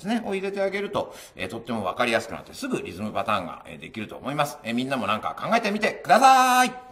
ですね、を入れてあげると、とってもわかりやすくなってすぐリズムパターンができると思います。みんなもなんか考えてみてください。